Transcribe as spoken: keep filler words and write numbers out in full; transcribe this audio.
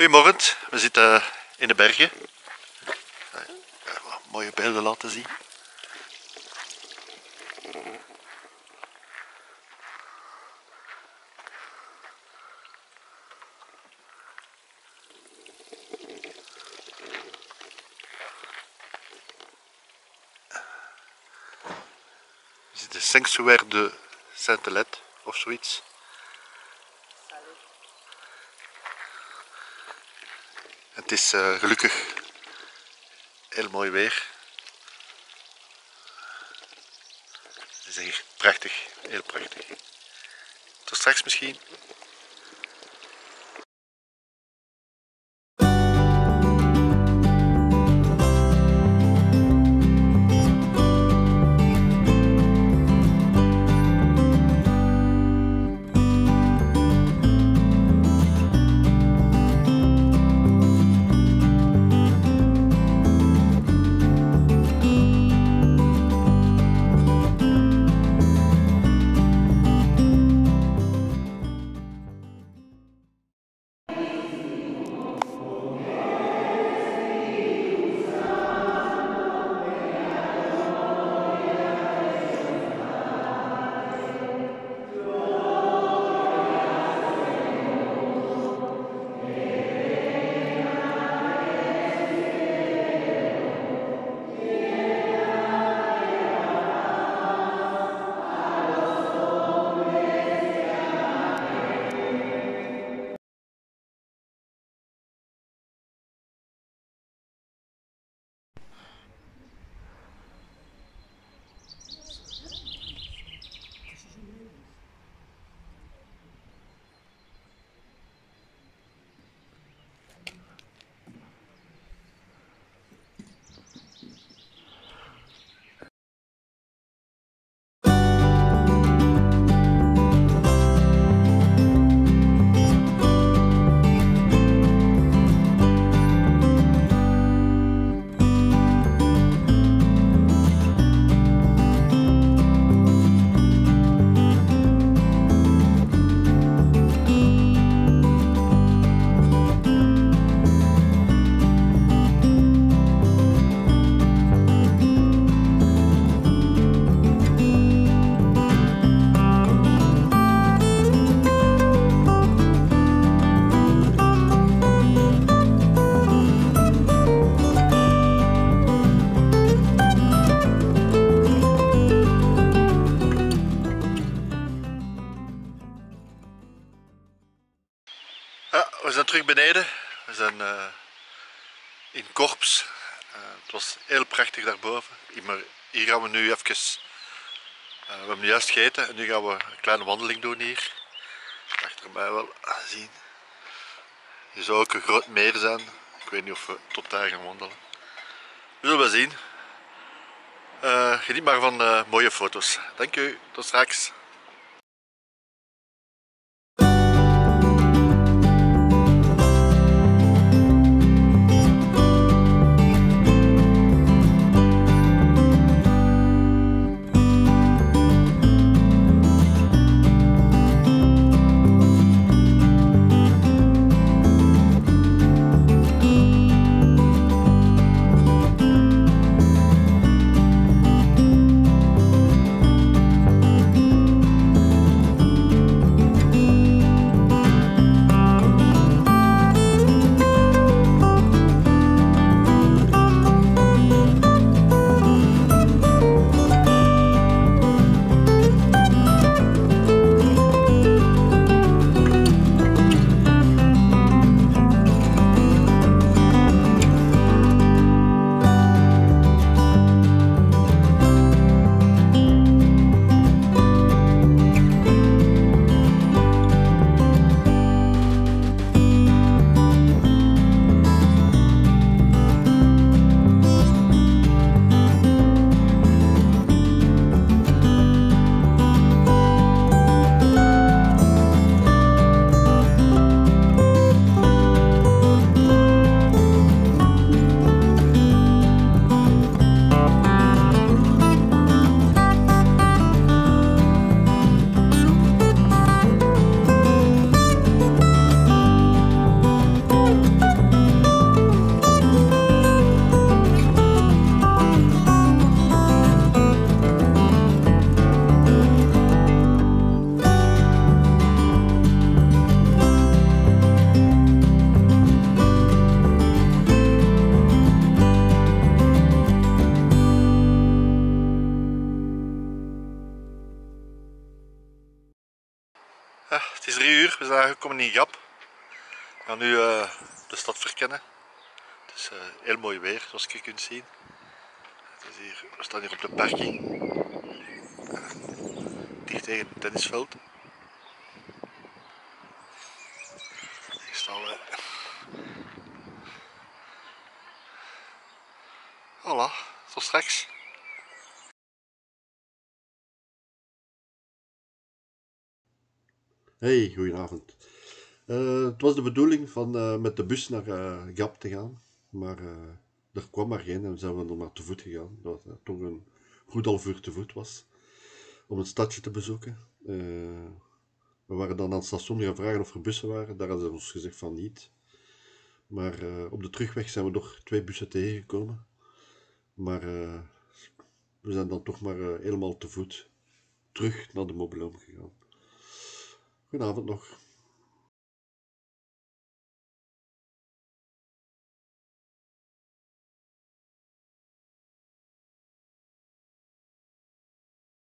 Goedemorgen, we zitten in de bergen. Mooie beelden laten zien. We zitten Sanctuaire de Sainte-Lette of zoiets. Het is uh, gelukkig heel mooi weer. Het is hier prachtig, heel prachtig. Tot straks misschien. Ja, we zijn terug beneden. We zijn uh, in Korps. Uh, het was heel prachtig daarboven. Maar hier gaan we nu even... Uh, we hebben nu juist gegeten en nu gaan we een kleine wandeling doen hier. Achter mij wel zien. Er zou ook een groot meer zijn. Ik weet niet of we tot daar gaan wandelen. We zullen wel zien. Uh, geniet maar van uh, mooie foto's. Dank u, tot straks. Ja, het is drie uur, we zijn aangekomen in Gap. We gaan nu uh, de stad verkennen. Het is uh, heel mooi weer, zoals je kunt zien. Het is hier, we staan hier op de parking, dicht tegen het tennisveld. Hier staan we. Voilà, tot straks. Hey, goedenavond. Uh, het was de bedoeling van uh, met de bus naar uh, Gap te gaan, maar uh, er kwam maar geen en zijn we dan maar te voet gegaan. Dat het toch een goed half uur te voet was om het stadje te bezoeken. Uh, we waren dan aan het station gaan vragen of er bussen waren. Daar hadden ze ons gezegd van niet. Maar uh, op de terugweg zijn we nog twee bussen tegengekomen. Maar uh, we zijn dan toch maar uh, helemaal te voet terug naar de Mobiloom gegaan. Goedenavond nog.